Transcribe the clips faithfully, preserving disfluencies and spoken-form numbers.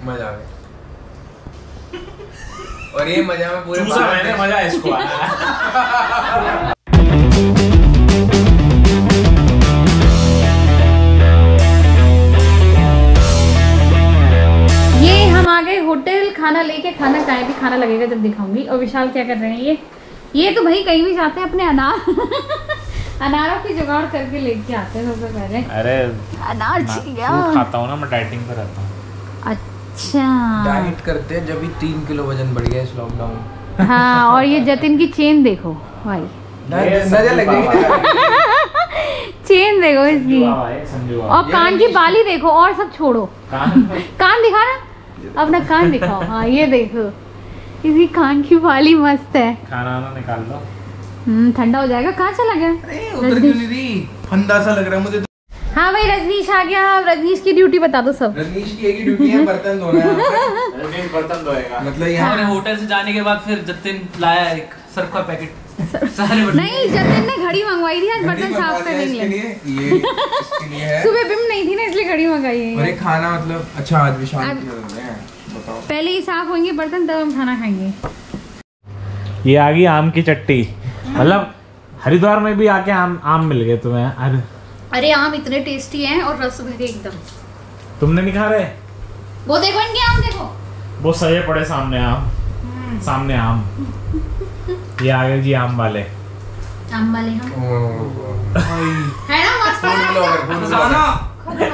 मजा आ गया। और ये मजा में पूरे मैंने मजा इसको आया। ये हम आ गए होटल, खाना लेके, खाना चाहे भी खाना लगेगा जब दिखाऊंगी। और विशाल क्या कर रहे हैं, ये ये तो भाई कहीं भी जाते हैं अपने अनार अनारों की जुगाड़ करके लेके आते हैं सबसे पहले। अरे अनार छिया खाता हूँ ना, मैं डाइटिंग पे रहता हूँ। अच्छा डाइट करते हैं जब भी तीन किलो वजन बढ़ गया इस लॉकडाउन। हाँ, और ये जतिन की चेन देखो भाई, नजर लग गई। चेन देखो इसकी, और कान की बाली देखो, और सब छोड़ो। कान दिखा ना, अपना कान दिखाओ। हाँ ये देखो, इसकी कान की बाली मस्त है। खाना वाना निकाल लो। हम्म ठंडा हो जाएगा। कहाँ चला गया? उधर क्यों नहीं रही? फंदा सा लग रहा है मुझे तो। हाँ भाई रजनीश आ गया। रजनीश की ड्यूटी बता दो सब। रजनीश की एक ही ड्यूटी है, बर्तन धोना है। रजनीश बर्तन धोएगा। मतलब यहाँ मैंने होटल से जाने के बाद फिर जतिन लाया एक सर्फ का पैकेट। नहीं, जतिन ने घड़ी मंगवाई थी आज बर्तन साफ करने के लिए। ये इसके लिए है। सुबह बिम नहीं थी ना, इसलिए घड़ी मंगाई है। और एक खाना मतलब अच्छा आज विशाल बताओ। पहले ही साफ होंगे बर्तन, तब हम खाना खाएंगे। ये आ गई आम की चट्टी। मतलब हरिद्वार में भी आके आम आम मिल गए तुम्हें। अरे अरे आम इतने टेस्टी हैं और रस भरे एकदम। तुमने नहीं खा रहे? वो देखो इनके आम देखो, वो सजे पड़े सामने आम, सामने आम। ये आ गए जी आम वाले। आम वाले हम है ना, मस्त है।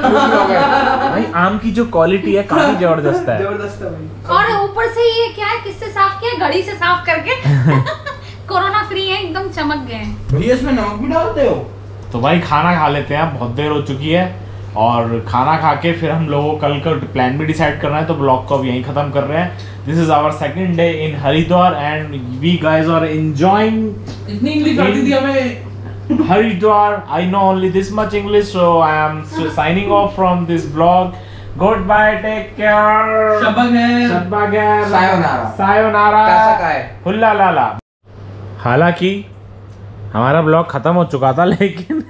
भाई आम की जो क्वालिटी है काफी जबरदस्त है। जबरदस्त है भाई। और ऊपर से ये क्या है, किससे साफ किया? घड़ी से साफ करके। कोरोना फ्री है, एकदम चमक गए हैं। भैया इसमें नमक भी डालते हो? तो भाई खाना खा लेते हैं, बहुत देर हो चुकी है। और खाना खा के फिर हम लोगों को कल का प्लान भी डिसाइड करना है, तो ब्लॉग को अब यहीं खत्म कर रहे हैं। This is our second day in Haridwar and we guys are enjoying. इतनी इंग्लिश आती थी हमें। Haridwar, I know only this much English, so I am signing off from this vlog. Goodbye, take care. शब्बा खैर। शब्बा खैर। सायोनारा। सायोनारा। कैसा का है? हुल्ला लाला। हालांकि हमारा ब्लॉग खत्म हो चुका था, लेकिन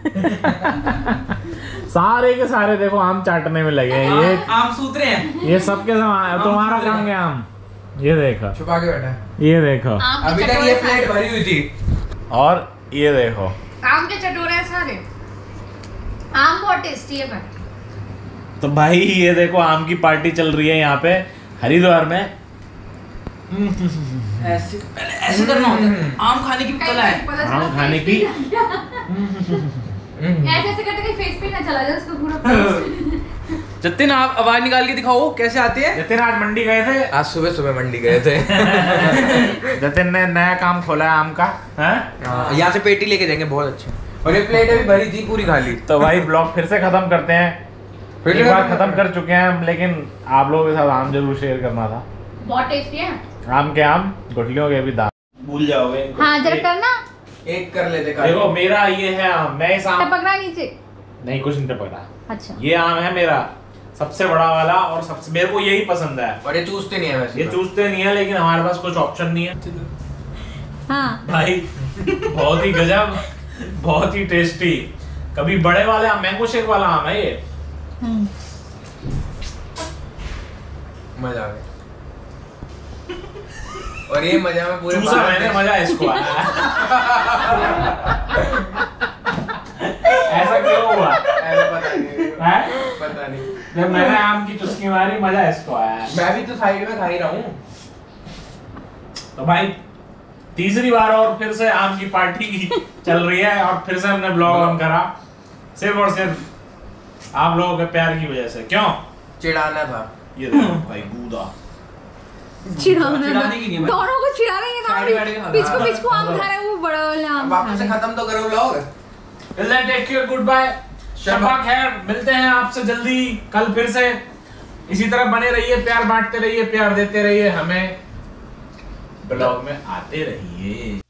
सारे के सारे देखो आम चाटने में लगे हैं। ये आम सूत्रे हैं। ये सबके सामान तुम्हारा कहाँ गया आम? ये देखो, छुपा के बैठा। ये देखो, अभी तक ये प्लेट भरी हुई थी। और ये देखो आम के चटोरे हैं सारे। आम बहुत टेस्टी है भाई। तो भाई ये देखो आम की पार्टी चल रही है यहाँ पे हरिद्वार में। ऐसे ऐसे करना होता है। आम खाने की भी कला है। आम खाने की ऐसे ऐसे करके फेस पे ना चला जाए उसको पूरा। जतिन आप आवाज निकाल के दिखाओ कैसे आती है। जतिन आज मंडी गए थे। आज सुबह सुबह मंडी गए थे। जतिन ने नया काम खोला है आम का। यहाँ से पेटी लेके जाएंगे, बहुत अच्छे। और ये प्लेट अभी भरी थी, पूरी खाली। तो भाई ब्लॉग फिर से खत्म करते हैं। फिर एक बार खत्म कर चुके हैं हम, लेकिन आप लोगों के साथ आम जरूर शेयर करना था। बहुत टेस्टी है आम के आम, गुठलियों के भी दाम। भूल जाओगे इनको। हाँ जरा करना। एक कर लेते। देखो मेरा ये है आम, मैं इस आम टपक रहा नीचे। नहीं, कुछ नहीं टपका। अच्छा ये आम है मेरा सबसे बड़ा वाला, और सबसे मेरे को यही पसंद है। और ये चूसते नहीं है वैसे। ये चूसते नहीं है, लेकिन हमारे पास कुछ ऑप्शन नहीं है। हाँ भाई बहुत ही गजब, बहुत ही टेस्टी। कभी बड़े वाले आम, मैंगो शेक वाला आम है ये। मजा आ गया। और ये मजा में पूरे चूसा मैंने, मजा इसको आया। ऐसा क्यों हुआ? ऐसा पता नहीं है? पता नहीं। जब मैंने आम की चुस्की मारी, मजा इसको आया। मैं भी तो साइड में खा ही रहा हूँ। तो भाई तीसरी बार और फिर से आम की पार्टी चल रही है, और फिर से हमने ब्लॉग ऑन करा सिर्फ और सिर्फ आप लोगों के प्यार की वजह से। क्यों? चिढ़ाना था। ये देखो भाई गूदा चिढ़ाने की नहीं है। दोनों को चिढ़ा रहे हैं साइड बैठ के ना। खा पिचको रहा है। पिचको आम खा रहे हैं, वो बड़ा वाला आम खा वापस रहे से हैं। खत्म तो करो blog. Take care, goodbye, शब्बा खैर। मिलते हैं आपसे जल्दी कल फिर से। इसी तरह बने रहिए, प्यार बांटते रहिए, प्यार देते रहिए, हमें ब्लॉग में आते रहिए।